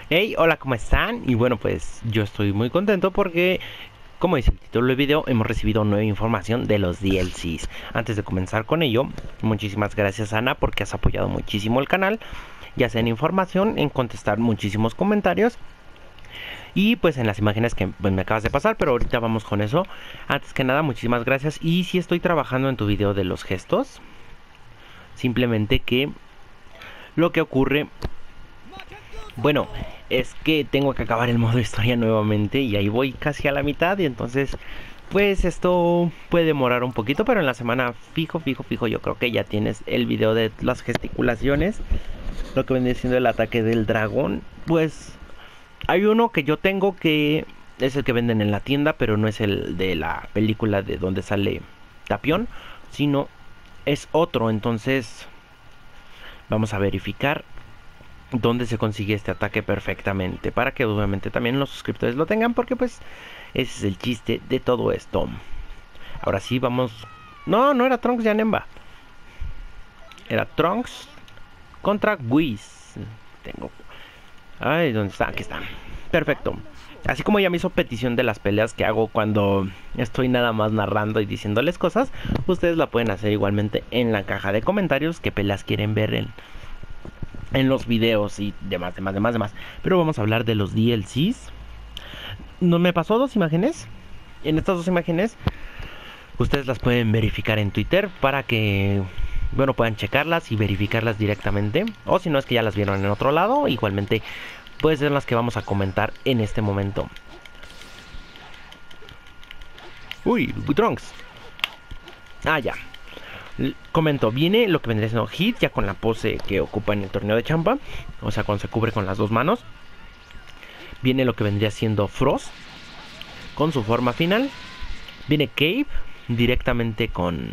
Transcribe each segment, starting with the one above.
Hey, hola, ¿cómo están? Y bueno, pues yo estoy muy contento porque, como dice el título del video, hemos recibido nueva información de los DLCs. Antes de comenzar con ello, muchísimas gracias, Ana, porque has apoyado muchísimo el canal, ya sea en información, en contestar muchísimos comentarios y pues en las imágenes que pues, me acabas de pasar, pero ahorita vamos con eso. Antes que nada, muchísimas gracias. Y si estoy trabajando en tu video de los gestos, simplemente que lo que ocurre, bueno, es que tengo que acabar el modo historia nuevamente y ahí voy casi a la mitad y entonces pues esto puede demorar un poquito, pero en la semana fijo yo creo que ya tienes el video de las gesticulaciones, lo que viene siendo el ataque del dragón. Pues hay uno que yo tengo que es el que venden en la tienda, pero no es el de la película de donde sale Tapión, sino es otro. Entonces vamos a verificar dónde se consigue este ataque perfectamente, para que obviamente también los suscriptores lo tengan, porque pues ese es el chiste de todo esto. Ahora sí vamos. No era Trunks y Anemba, era Trunks contra Whis. Tengo. Ay, ¿dónde está? Aquí está. Perfecto. Así como ya me hizo petición de las peleas que hago cuando estoy nada más narrando y diciéndoles cosas, ustedes la pueden hacer igualmente en la caja de comentarios, qué peleas quieren ver en los videos y demás. Pero vamos a hablar de los DLCs. No, me pasó dos imágenes. En estas dos imágenes ustedes las pueden verificar en Twitter para que, bueno, puedan checarlas y verificarlas directamente. O si no es que ya las vieron en otro lado, igualmente pueden ser las que vamos a comentar en este momento. Uy, Trunks. Ya. Comento, viene lo que vendría siendo Hit, ya con la pose que ocupa en el torneo de Champa. O sea, cuando se cubre con las dos manos. Viene lo que vendría siendo Frost, con su forma final. Viene Cave, directamente con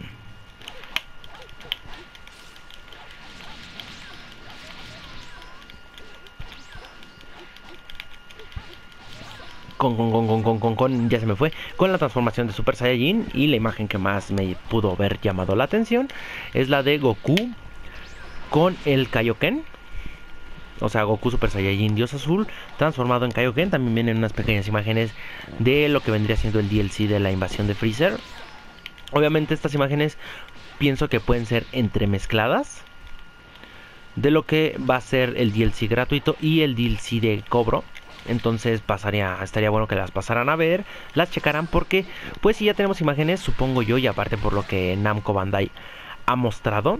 ya se me fue, con la transformación de Super Saiyajin. Y la imagen que más me pudo haber llamado la atención es la de Goku con el Kaioken. O sea, Goku Super Saiyajin Dios Azul transformado en Kaioken. También vienen unas pequeñas imágenes de lo que vendría siendo el DLC de la invasión de Freezer. Obviamente estas imágenes pienso que pueden ser entremezcladas de lo que va a ser el DLC gratuito y el DLC de cobro. Entonces estaría bueno que las pasaran a ver, las checaran, porque pues si ya tenemos imágenes, supongo yo, y aparte por lo que Namco Bandai ha mostrado,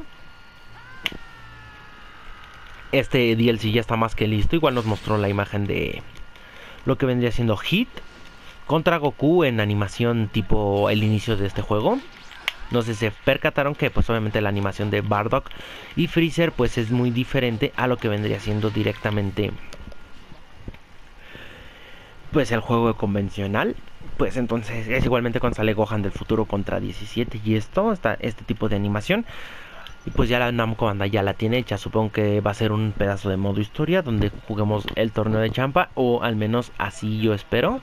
este DLC ya está más que listo. Igual nos mostró la imagen de lo que vendría siendo Hit contra Goku en animación tipo el inicio de este juego. No sé si se percataron que pues obviamente la animación de Bardock y Freezer pues es muy diferente a lo que vendría siendo directamente pues el juego convencional. Pues entonces es igualmente cuando sale Gohan del futuro contra 17 y este tipo de animación. Y pues ya la Namco Bandai ya la tiene hecha. Supongo que va a ser un pedazo de modo historia donde juguemos el torneo de Champa, o al menos así yo espero.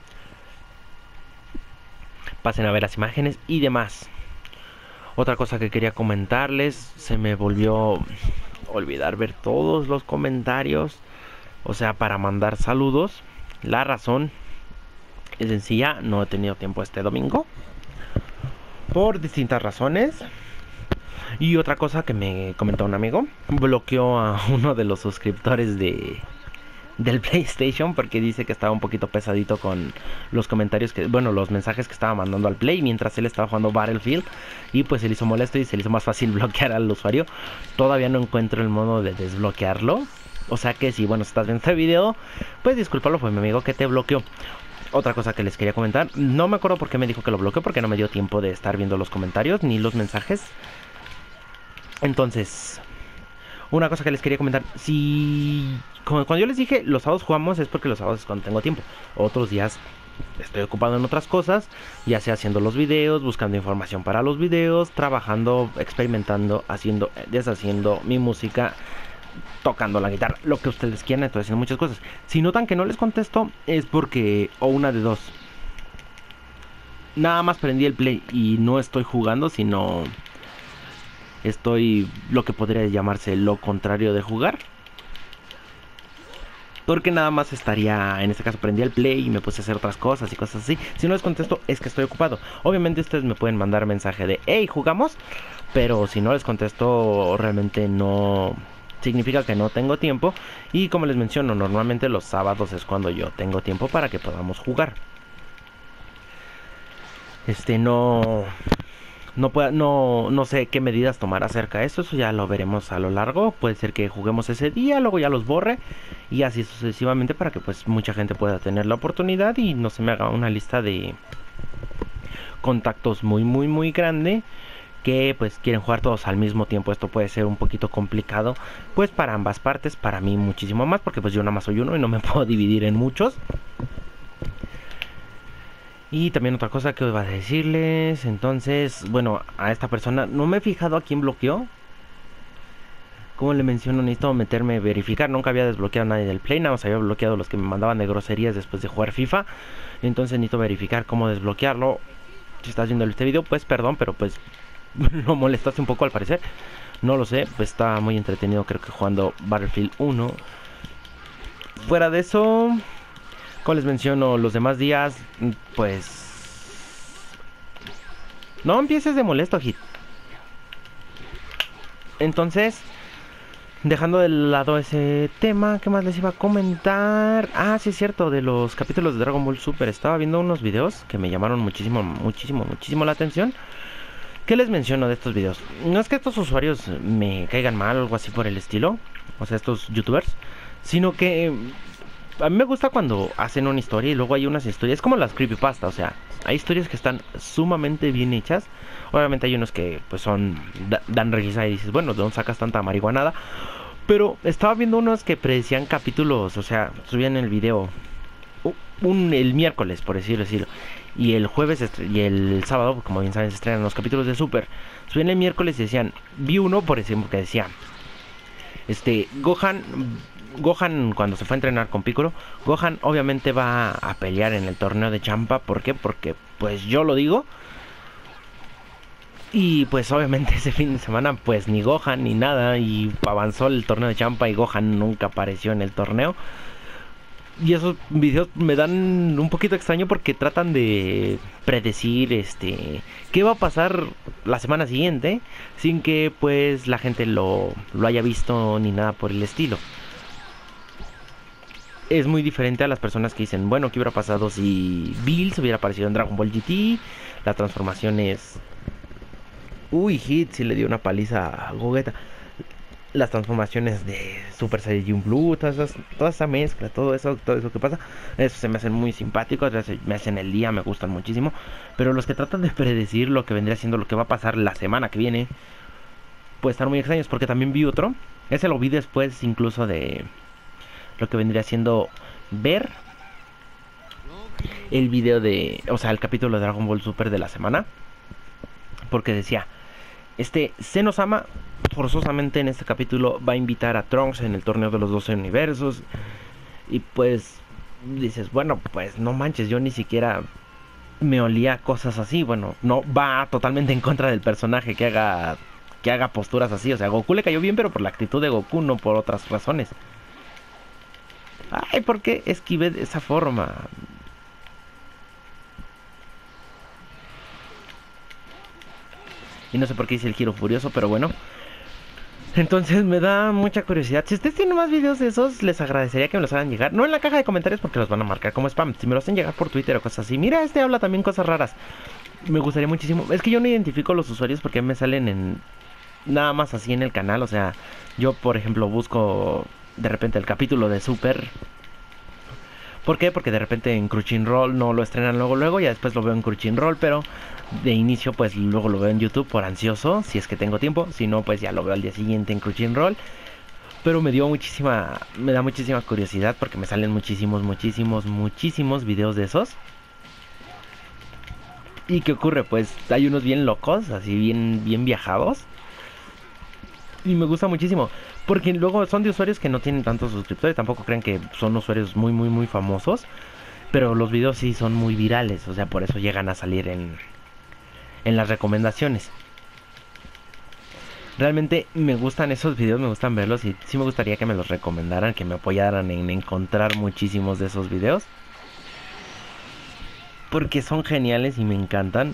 Pasen a ver las imágenes y demás. Otra cosa que quería comentarles, se me volvió a olvidar ver todos los comentarios, o sea, para mandar saludos. La razón es sencilla, no he tenido tiempo este domingo por distintas razones. Y otra cosa que me comentó un amigo, bloqueó a uno de los suscriptores del PlayStation porque dice que estaba un poquito pesadito con los comentarios los mensajes que estaba mandando al Play mientras él estaba jugando Battlefield, y pues se le hizo molesto y se le hizo más fácil bloquear al usuario. Todavía no encuentro el modo de desbloquearlo, o sea que si estás viendo este video, pues discúlpalo, fue mi amigo que te bloqueó. Otra cosa que les quería comentar, no me acuerdo por qué me dijo que lo bloqueó, porque no me dio tiempo de estar viendo los comentarios ni los mensajes. Entonces, una cosa que les quería comentar, si cuando yo les dije los sábados jugamos, es porque los sábados es cuando tengo tiempo. Otros días estoy ocupado en otras cosas, ya sea haciendo los videos, buscando información para los videos, trabajando, experimentando, deshaciendo mi música, tocando la guitarra, lo que ustedes quieran. Estoy haciendo muchas cosas. Si notan que no les contesto, es porque, o una de dos, nada más prendí el play y no estoy jugando, sino estoy lo que podría llamarse lo contrario de jugar. porque nada más estaría, en este caso prendí el play y me puse a hacer otras cosas y cosas así. Si no les contesto es que estoy ocupado. Obviamente ustedes me pueden mandar mensaje de hey, jugamos, pero si no les contesto realmente no significa que no tengo tiempo. Y como les menciono, normalmente los sábados es cuando yo tengo tiempo para que podamos jugar. No sé qué medidas tomar acerca de esto. Eso ya lo veremos a lo largo. Puede ser que juguemos ese día, luego ya los borre y así sucesivamente, para que pues mucha gente pueda tener la oportunidad y no se me haga una lista de contactos muy grande que pues quieren jugar todos al mismo tiempo. Esto puede ser un poquito complicado pues para ambas partes, para mí muchísimo más, porque pues yo nada más soy uno y no me puedo dividir en muchos. Y también otra cosa que iba a decirles, entonces, bueno, a esta persona no me he fijado a quién bloqueó. Como le menciono, necesito meterme a verificar. Nunca había desbloqueado a nadie del Play, nada más había bloqueado a los que me mandaban de groserías después de jugar FIFA. Entonces necesito verificar cómo desbloquearlo. Si estás viendo este video, pues perdón, pero pues lo molestaste un poco al parecer. No lo sé, pues estaba muy entretenido, creo que jugando Battlefield 1. Fuera de eso, como les menciono, los demás días, pues no empieces de molesto, Hit. Entonces, dejando de lado ese tema, ¿qué más les iba a comentar? Ah, sí es cierto, de los capítulos de Dragon Ball Super. Estaba viendo unos videos que me llamaron muchísimo la atención. ¿Qué les menciono de estos videos? No es que estos usuarios me caigan mal o algo así por el estilo, o sea, estos youtubers, sino que a mí me gusta cuando hacen una historia y luego hay unas historias como las creepypasta. O sea, hay historias que están sumamente bien hechas. Obviamente hay unos que pues dan risa y dices, bueno, ¿de dónde sacas tanta marihuanada? Pero estaba viendo unos que predecían capítulos, o sea, subían el video el miércoles, por decirlo. Y el jueves y el sábado, como bien saben, se estrenan los capítulos de Super. Subían el miércoles y decían, vi uno, por ejemplo, que decía, Gohan cuando se fue a entrenar con Piccolo, Gohan obviamente va a pelear en el torneo de Champa. ¿Por qué? Porque pues yo lo digo. Y pues obviamente ese fin de semana pues ni Gohan ni nada, y avanzó el torneo de Champa y Gohan nunca apareció en el torneo. Y esos videos me dan un poquito extraño porque tratan de predecir qué va a pasar la semana siguiente sin que pues la gente lo haya visto ni nada por el estilo. Es muy diferente a las personas que dicen, bueno, ¿qué hubiera pasado si Bills hubiera aparecido en Dragon Ball GT? La transformación es... Uy, Hit, si le dio una paliza a Gogeta. Las transformaciones de Super Saiyajin Blue, toda esa mezcla, todo eso que pasa, eso se me hacen muy simpáticos, me hacen el día, me gustan muchísimo. Pero los que tratan de predecir lo que vendría siendo lo que va a pasar la semana que viene, puede estar muy extraños, porque también vi otro, ese lo vi después incluso de lo que vendría siendo ver el video o sea, el capítulo de Dragon Ball Super de la semana, porque decía, Zenosama forzosamente en este capítulo va a invitar a Trunks en el torneo de los 12 universos. Y pues dices, bueno, pues no manches, yo ni siquiera me olía cosas así. Bueno, no va totalmente en contra del personaje que haga posturas así. O sea, Goku le cayó bien, pero por la actitud de Goku, no por otras razones. Ay, ¿por qué esquivé de esa forma? Y no sé por qué hice el giro furioso, pero bueno. Entonces me da mucha curiosidad. Si ustedes tienen más videos de esos, les agradecería que me los hagan llegar. No en la caja de comentarios porque los van a marcar como spam. Si me los hacen llegar por Twitter o cosas así. Mira, habla también cosas raras. Me gustaría muchísimo. Es que yo no identifico los usuarios porque me salen en... nada más así en el canal. O sea, yo por ejemplo busco de repente el capítulo de Super. ¿Por qué? Porque de repente en Crunchyroll no lo estrenan luego, ya después lo veo en Crunchyroll, pero de inicio pues luego lo veo en YouTube por ansioso, si es que tengo tiempo, si no pues ya lo veo al día siguiente en Crunchyroll. Pero me da muchísima curiosidad porque me salen muchísimos videos de esos. ¿Y qué ocurre? Pues hay unos bien locos, así bien viajados. Y me gusta muchísimo, porque luego son de usuarios que no tienen tantos suscriptores, tampoco crean que son usuarios muy famosos, pero los videos sí son muy virales, o sea, por eso llegan a salir en las recomendaciones. Realmente me gustan esos videos, me gustan verlos y sí me gustaría que me los recomendaran, que me apoyaran en encontrar muchísimos de esos videos. Porque son geniales y me encantan.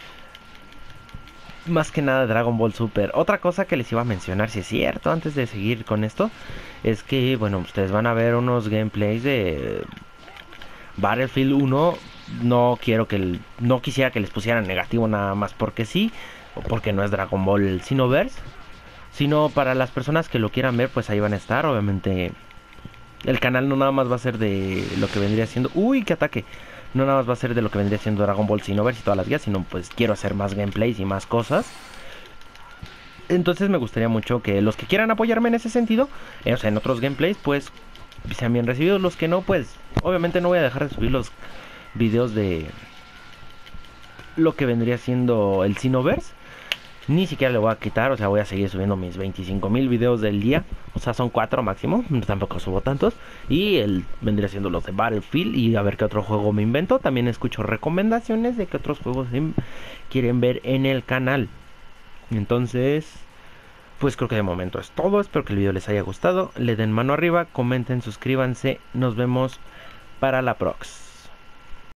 Más que nada Dragon Ball Super. Otra cosa que les iba a mencionar, si es cierto, antes de seguir con esto, es que, bueno, ustedes van a ver unos gameplays de Battlefield 1. No quisiera que les pusieran negativo nada más porque sí, o porque no es Dragon Ball Xenoverse, sino para las personas que lo quieran ver, pues ahí van a estar. Obviamente el canal no nada más va a ser de lo que vendría siendo... ¡Uy, qué ataque! No nada más va a ser de lo que vendría siendo Dragon Ball Xenoverse y todas las guías, sino pues quiero hacer más gameplays y más cosas. Entonces me gustaría mucho que los que quieran apoyarme en ese sentido, o sea, en otros gameplays, pues sean bien recibidos. Los que no, pues obviamente no voy a dejar de subir los videos de lo que vendría siendo el Xenoverse. Ni siquiera le voy a quitar, o sea, voy a seguir subiendo mis 25,000 videos del día. O sea, son 4 máximo, tampoco subo tantos. Y el vendría siendo los de Battlefield y a ver qué otro juego me invento. También escucho recomendaciones de qué otros juegos quieren ver en el canal. Entonces, pues creo que de momento es todo. Espero que el video les haya gustado. Le den mano arriba, comenten, suscríbanse. Nos vemos para la próxima.